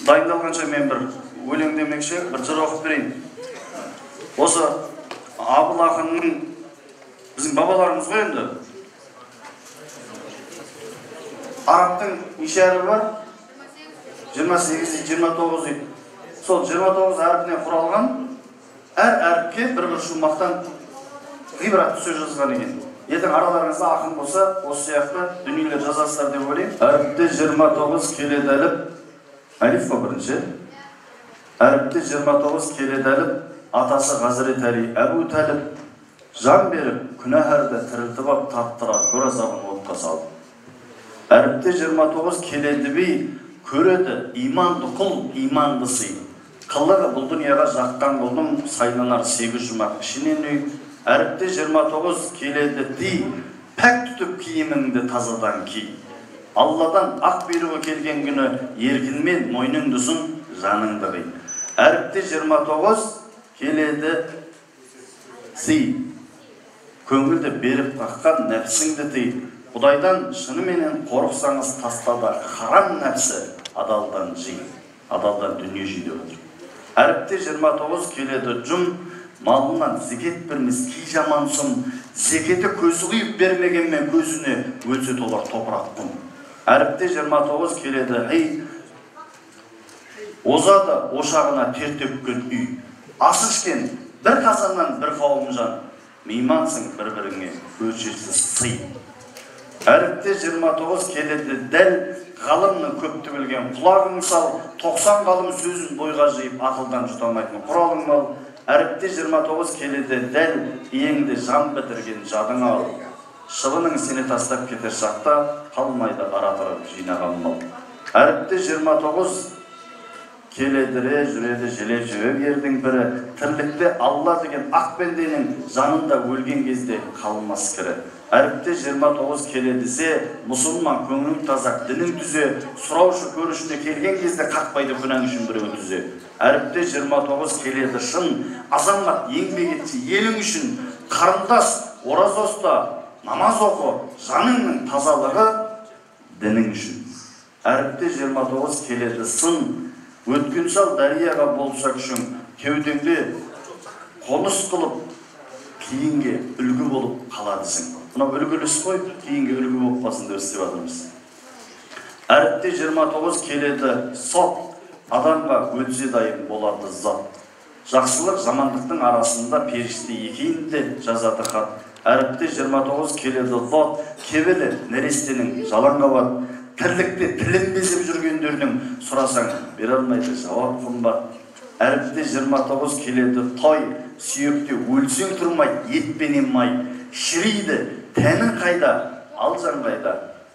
Дайындалғанша мен бір өлең демекші, бір жыр оқып берейін. Осы Абыл ақынның біздің бабаларымыз ғой енді. Арабтың неше әріпі бар? 28-29 дейді. Сол 29 әріпінен құралған әр әріпке бір-бір шумақтан ғибрат сөз жазған екен. Ертең араларыңызда ақын болса, осы сияқты дүниелер жазасыздар деп ойлаймын. Әріпте 29 келеді әліп, әлиф қой бірінші. Әріпте 29 келеді әліп, атасы Ғазірет Әли Әбу Тәліп, жан беріп, күнәһәрді тірілтіп ап таттырар, көр азабын отқа салып. Әріпте 29 келеді бей, көреді иманды құл, иманды сый. Қылығы бұл дүнияға жаққан болдым, сайланар 8 жұмақ ішінен үй. Әріпте 29 келеді дей, пәк түтіп киіміңді тазадан ки. Алладан ақ беруі келген күні, еркінмен мойныңды ұсын, жаныңды қи. Әріпте 29 келеді сый, көңілді беріп қаққан нәпсіңді тый. Құдайдан шынымен қорықсаңыз тастада харам нәпсі, адалдан жи, адалдан дүние жи деп отыр. Әріпте 29 келеді жұм, малынан зекет бермес кей жаман сұм, зекеті көзі құйып бермегенмен көзіне өлсе толар топырақ құм. Әріпте 29 келеді ей, озады ошағына тер төккен үй, ас ішкен бір қазаннан бір қауым жан, меймансың бір-біріңе өлшеусіз сый. Әріпте 29 келеді дәл, ғалымның көпті білген құлағың сал, 90 ғалым сөзін бойға жиып ақылдан жұталмайтын құралың мал. Әріпте 29 келеді дәл, иеңді жан бітірген жадың ал. Шыбының сені тастап кетер шақта, қалмайды аратырып жинаған мал. Әріпте 29 келедіре жүреді желеп жібек ердің бірі, тірлікте Алла деген ақ пенденің жанында өлген кезде қалмас кірі. Әріпте 29 келедісе, мұсылман көңілің тазақ, дінің түзе, сұраушы көрішіне келген кезде қақпайды күнәң үшін біреу түзе. Әріпте 29 келеді шын, азамат еңбек етші елің үшін, қарындас, ораз оста, намаз оқы, жаныңның тазалығы дінің үшін. Әріпте 29 келеді сын, өткен сал дарияға болса күшің, кеудеңде қоныс қылып, кейінге үлгі болып қаладысың. Бұна үлгіліс қой, кейінге үлгі болып қалсын деп істеп жатырмыз. Әріпте 29 келеді сот, адамға өлсе дайын болады зат. Жақсылық жамандықтың арасында періште екеуінде жазады хат. Әріпте 29 келеді зат, кебелі нәрестенің жалаңғабат. Тірлікте тілін безіп жүргендердің сұрасаң бере алмайды жауап қымбат. Әріпте 29 келеді той, сүйекте өлсең тұрмайды етпенен май. Шірейді, тәнің қайда, ал жан қайда.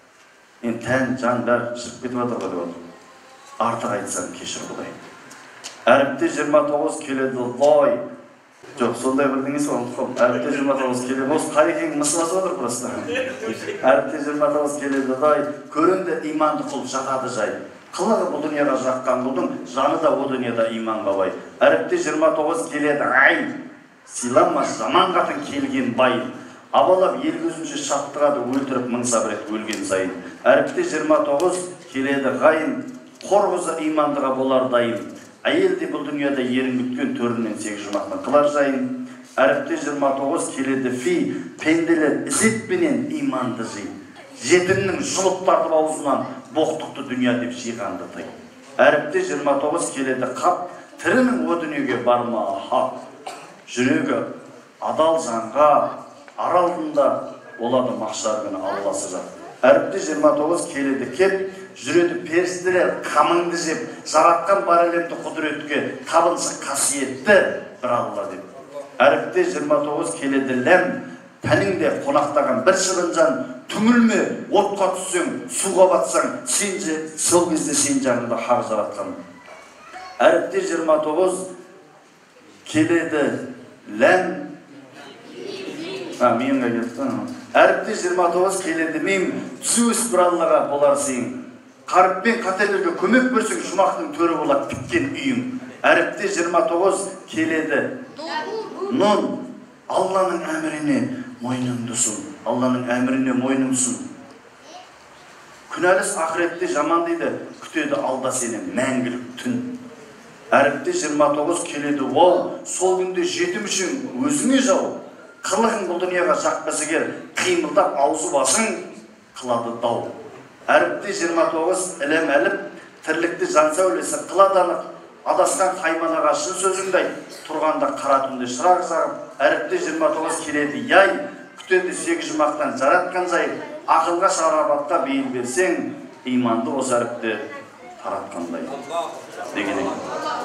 Мен тән, жан бәрі шығып кетіп жатыр ғой деп отыр. Артық айтсам кешір Құдай. Әріпте 29 келеді лой. Жоқ, сондай бірдеңесі бар. Әріпте 29 келеді. Осы қарекең мысыласы отыр просто. Әріпте 29 келеді лой. Көрінді иманды құл жатады жай. Қылығы бұл дүнияға жаққан бұлдың, жаны да о дүнияда иманға бай. Әріпте 29 келеді ай. Сыйланма жаман қатын келген бай. Абалап ел көзінше шаттығады өлтіріп мың сабырет өлген сайын. Әріпте 29 келеді ғайын. Қорғызы имандыға болар дайын. Әйелде бұл дүнияда ерін күткен төрінен 8 жұмақтан қылар жайын. Әріпте 29 келеді фи. Пенделер ізетпенен иманды жи. Жетімнің жұлып тартып аузынан боқтықты дүния деп жиғанды тый. Әріпте 29 келеді қап. Тірінің о дүниеге барма хақ. Жүрегі адал жанға аралдында олады мақшар күні Алласы жат. Әріпте 29 келеді кеп, жүреді періштелер қамыңды жеп, жаратқан бар әлемді құдіретке табыншы қасиетті бір Алла деп. Әріпте 29 келеді ләм, тәніңде қонақтаған бір шыбын жан, түңілме, отқа түссең, суға батсаң, сол кезде сен жанында хақ жаратқан. Әріпте 29 келеді ләм, миыңға келді. Әріпте 29 келеді мем, түзуіс бір Аллаға болар сен. Қарыппен қателерге көмек берсең, жұмақтың төрі болады біткен үйің. Әріпте 29 келеді нұн, Алланың әміріне мойныңды сұн. Алланың әміріне мойныңды сұн. күнәліс ақыретте жаман дейді, күтеді алда сені мәңгілік түн. Әріпте 29 келеді ол, сол күнде жетім үшін өзіңе жау. Қылығың бұл дүнияға жақпасы кер, қимылдап аузы басың қылады дау. Әріпте 29 ілім әліп, тірлікті жан сәулесі қыладанық, адасқан қайманаға шын сөзіңді айт, тұрғанда қара түнде шырақ жағып. Әріпте 29 келеді яй, күтеді 8 жұмақтан жаратқан жай, ақылға шарабатқа бейіл берсең, иманды осы әріпте таратқандай деген екен.